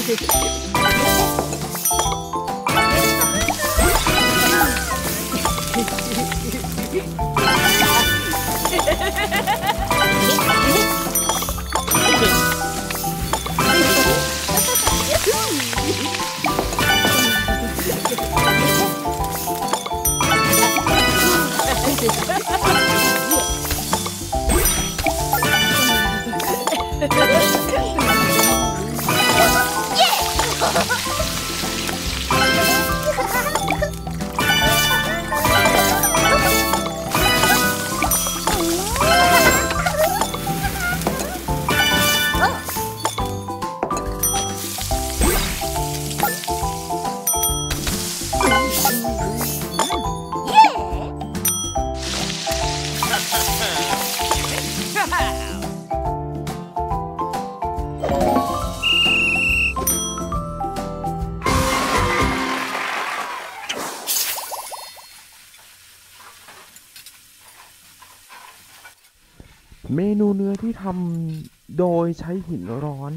เมนูเนื้อที่ทำโดยใช้หินร้อน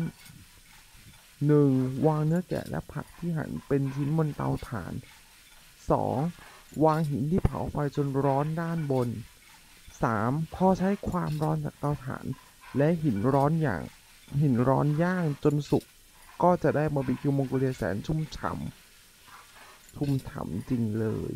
1. วางเนื้อแกะและผักที่หั่นเป็นชิ้นบนเตาถ่าน 2. วางหินที่เผาไฟจนร้อนด้านบน 3. พอใช้ความร้อนจากเตาถ่านและหินร้อนย่างจนสุกก็จะได้บาร์บีคิวมองโกเลียแสนชุ่มฉ่ำจริงเลย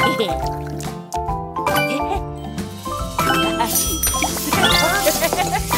Huh?